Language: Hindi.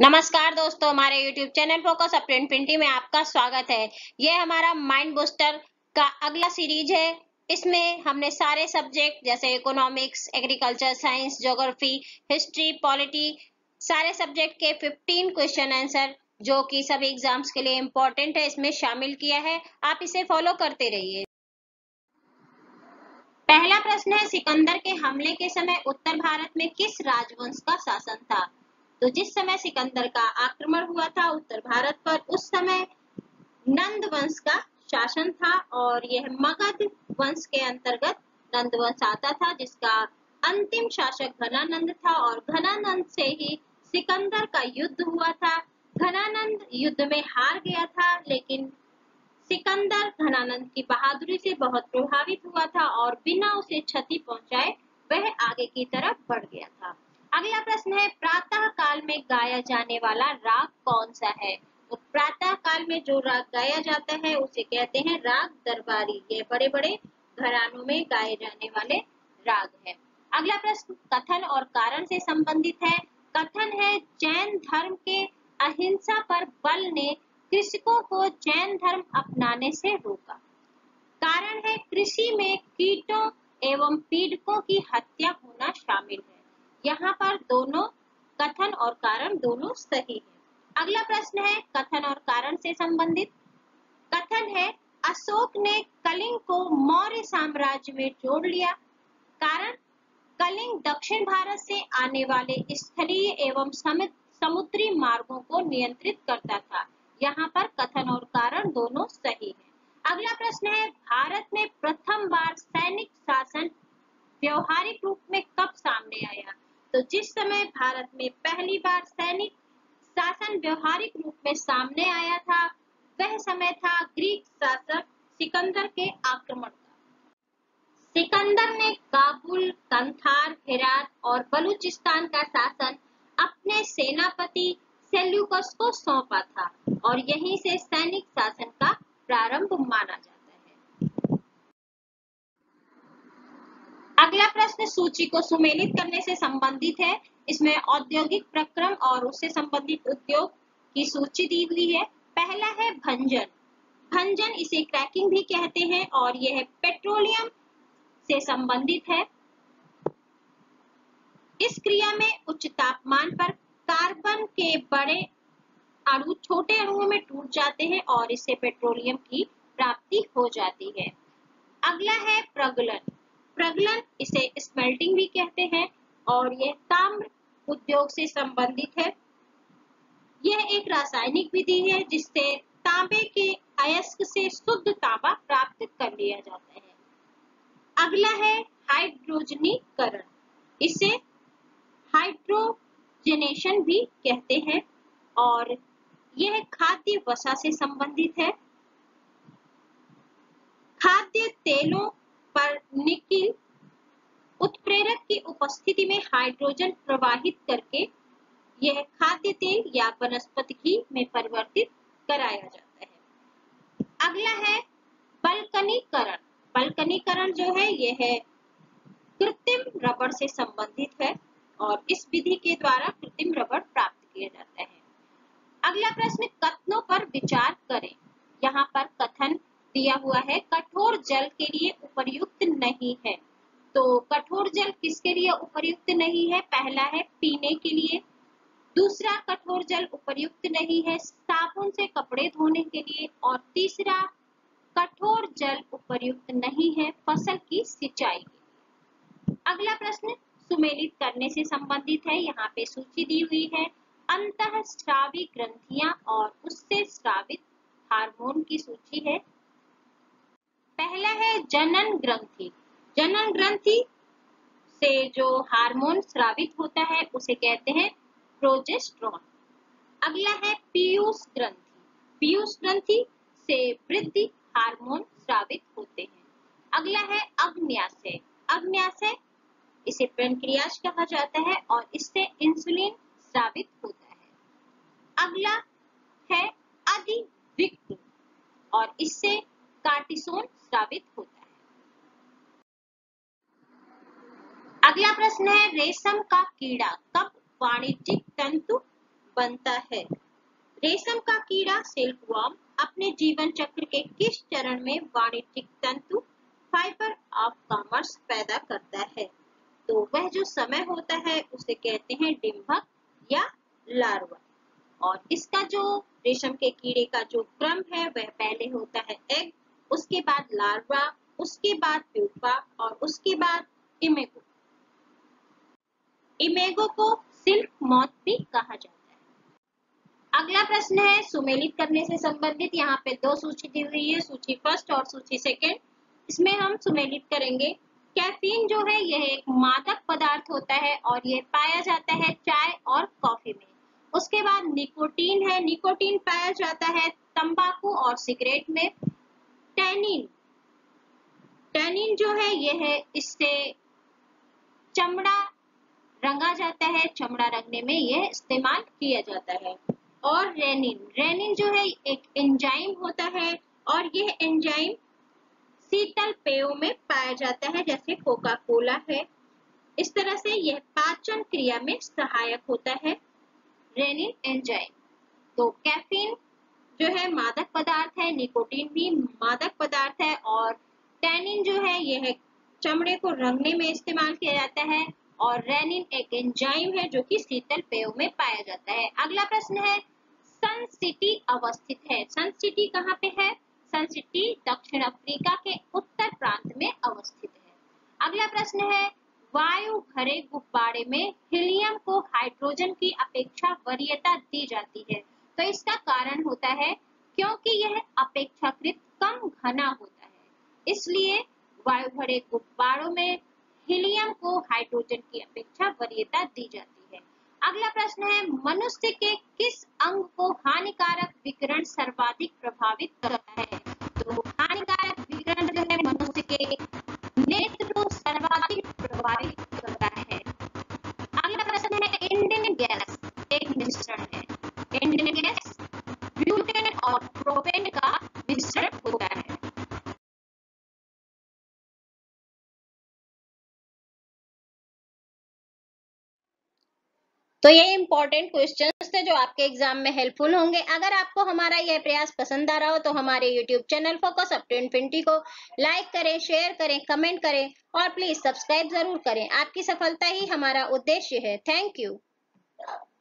नमस्कार दोस्तों, हमारे YouTube channel focus update twenty में आपका स्वागत है। ये हमारा माइंड बूस्टर का अगला सीरीज है। इसमें हमने सारे सब्जेक्ट जैसे economics, agriculture, science, geography, history, polity, सारे सब्जेक्ट के 15 क्वेश्चन आंसर जो कि सभी एग्जाम्स के लिए इम्पोर्टेंट है, इसमें शामिल किया है। आप इसे फॉलो करते रहिए। पहला प्रश्न है, सिकंदर के हमले के समय उत्तर भारत में किस राजवंश का शासन था? तो जिस समय सिकंदर का आक्रमण हुआ था उत्तर भारत पर, उस समय नंद वंश का शासन था और यह मगध वंश के अंतर्गत नंद वंश आता था, जिसका अंतिम शासक घनानंद था और घनानंद से ही सिकंदर का युद्ध हुआ था। घनानंद युद्ध में हार गया था, लेकिन सिकंदर घनानंद की बहादुरी से बहुत प्रभावित हुआ था और बिना उसे क्षति पहुंचाए वह आगे की तरफ बढ़ गया था। अगला प्रश्न है, प्रातः काल में गाया जाने वाला राग कौन सा है? तो प्रातः काल में जो राग गाया जाता है उसे कहते हैं राग दरबारी। ये बड़े बड़े घरानों में गाए जाने वाले राग है। अगला प्रश्न कथन और कारण से संबंधित है। कथन है, जैन धर्म के अहिंसा पर बल ने कृषकों को जैन धर्म अपनाने से रोका। कारण है, कृषि में कीटों एवं पीड़कों की हत्या होना शामिल है। यहाँ पर दोनों कथन और कारण दोनों सही है। अगला प्रश्न है कथन और कारण से संबंधित। कथन है, अशोक ने कलिंग को मौर्य साम्राज्य में जोड़ लिया। कारण, कलिंग दक्षिण भारत से आने वाले स्थलीय एवं समुद्री मार्गों को नियंत्रित करता था। यहाँ पर कथन और कारण दोनों सही है। अगला प्रश्न है, भारत में प्रथम बार सैनिक शासन व्यवहारिक रूप में कब सामने आया? तो जिस समय भारत में पहली बार सैनिक शासन व्यवहारिक रूप में सामने आया था वह समय था ग्रीक शासक सिकंदर के आक्रमण का। सिकंदर ने काबुल, कंधार, हेरात और बलूचिस्तान का शासन अपने सेनापति सेल्यूकस को सौंपा था और यहीं से सैनिक शासन का प्रारंभ माना जाता है। अगला प्रश्न सूची को सुमेलित करने से संबंधित है। इसमें औद्योगिक प्रक्रम और उससे संबंधित उद्योग की सूची दी हुई है। पहला है भंजन। भंजन इसे क्रैकिंग भी कहते हैं और यह पेट्रोलियम से संबंधित है। इस क्रिया में उच्च तापमान पर कार्बन के बड़े अणु छोटे अणुओं में टूट जाते हैं और इससे पेट्रोलियम की प्राप्ति हो जाती है। अगला है प्रगलन। प्रगलन इसे स्मेल्टिंग भी कहते हैं और यह ताम्र उद्योग से संबंधित है। यह एक रासायनिक विधि है जिससे तांबे के अयस्क से शुद्ध तांबा प्राप्त कर लिया जाता है। अगला है हाइड्रोजनीकरण। इसे हाइड्रोजनेशन भी कहते हैं और यह खाद्य वसा से संबंधित है। खाद्य तेलों पर निकिल उत्प्रेरक की उपस्थिति में हाइड्रोजन प्रवाहित करके यह खाद्य तेल या वनस्पति घी में परिवर्तित कराया जाता है। अगला है बल्कनीकरण। बल्कनीकरण जो है यह कृत्रिम रबड़ से संबंधित है और इस विधि के द्वारा कृत्रिम रबड़ प्राप्त किया जाता है। अगला प्रश्न कथनों पर विचार करें। यहाँ पर कथन दिया हुआ है, कठोर जल के लिए उपयुक्त नहीं है। तो कठोर जल किसके लिए उपयुक्त नहीं है? पहला है पीने के लिए, दूसरा कठोर जल उपयुक्त नहीं है साबुन से कपड़े धोने के लिए और तीसरा कठोर जल उपयुक्त नहीं है फसल की सिंचाई के लिए। अगला प्रश्न सुमेलित करने से संबंधित है। यहाँ पे सूची दी हुई है। अंतःस्रावी ग्रंथियां और उससे स्रावित हार्मोन की सूची है। पहला है जनन ग्रंथि। जनन ग्रंथि से जो हार्मोन स्रावित होता है उसे कहते हैं प्रोजेस्टेरोन। अगला है पीयूष ग्रंथि। पीयूष ग्रंथि से वृद्धि हार्मोन स्रावित होते हैं। अगला है अग्न्याशय। अग्न्याशय इसे पैंक्रियाज कहा जाता है और इससे इंसुलिन स्रावित होता है। अगला है अधिविक्र और इससे कार्टिसोन स्रावित होता है। अगला प्रश्न है रेशम का कीड़ा कब वाणिज्यिक तंतु बनता है। रेशम का कीड़ा सिल्कवर्म अपने जीवन चक्र के किस चरण में वाणिज्यिक तंतु फाइबर ऑफ कॉमर्स पैदा करता है? तो वह जो समय होता है उसे कहते हैं डिंभक या लार्वा। और इसका जो रेशम के कीड़े का जो क्रम है वह पहले होता है एग, उसके बाद लार्वा, उसके बाद प्यूपा और उसके बाद इमेगो। इमेगो को सिल्क मॉथ भी कहा जाता है। अगला प्रश्न है सुमेलित करने से संबंधित। यहाँ पे दो सूची दी हुई है, सूची फर्स्ट और सूची सेकेंड। इसमें हम सुमेलित करेंगे। कैफीन जो है यह एक मादक पदार्थ होता है और यह पाया जाता है चाय और कॉफी में। उसके बाद निकोटीन है, निकोटीन पाया जाता है तंबाकू और सिगरेट में। टैनिन, टैनिन जो है यह इससे चमड़ा रंगा जाता है, चमड़ा रंगने में यह इस्तेमाल किया जाता है। और रेनिन, रेनिन जो है एक एंजाइम होता है और यह एंजाइम शीतल पेयों में पाया जाता है जैसे कोका कोला है। इस तरह से यह पाचन क्रिया में सहायक होता है रेनिन एंजाइम। तो कैफीन जो है मादक पदार्थ है, निकोटीन भी मादक पदार्थ है और टैनिन जो है यह चमड़े को रंगने में इस्तेमाल किया जाता है और रेनिन एक एंजाइम है जो कि शीतल पेयों में पाया जाता है। अगला प्रश्न है सन सिटी अवस्थित है। सन सिटी कहाँ पे है? सन सिटी दक्षिण अफ्रीका के उत्तर प्रांत में अवस्थित है। अगला प्रश्न है वायु भरे गुब्बारे में हीलियम को हाइड्रोजन की अपेक्षा वरीयता दी जाती है। तो इसका कारण होता है क्योंकि यह अपेक्षाकृत कम घना होता है, इसलिए वायु भरे गुब्बारों में हीलियम को हाइड्रोजन की अपेक्षा वरीयता दी जाती है। अगला प्रश्न है मनुष्य के किस अंग को हानिकारक विकिरण सर्वाधिक प्रभावित करता है? तो हानिकारक विकिरण जो है मनुष्य के नेत्र को सर्वाधिक प्रभावित करता है। अगला प्रश्न है इंडियन गैस एक मिश्रण है। इंडियन गैस ब्यूटेन और प्रोपेन का मिश्रण होता है। तो ये इंपॉर्टेंट क्वेश्चंस थे जो आपके एग्जाम में हेल्पफुल होंगे। अगर आपको हमारा यह प्रयास पसंद आ रहा हो तो हमारे YouTube channel focus up to infinity को लाइक करें, शेयर करें, कमेंट करें और प्लीज सब्सक्राइब जरूर करें। आपकी सफलता ही हमारा उद्देश्य है। Thank you.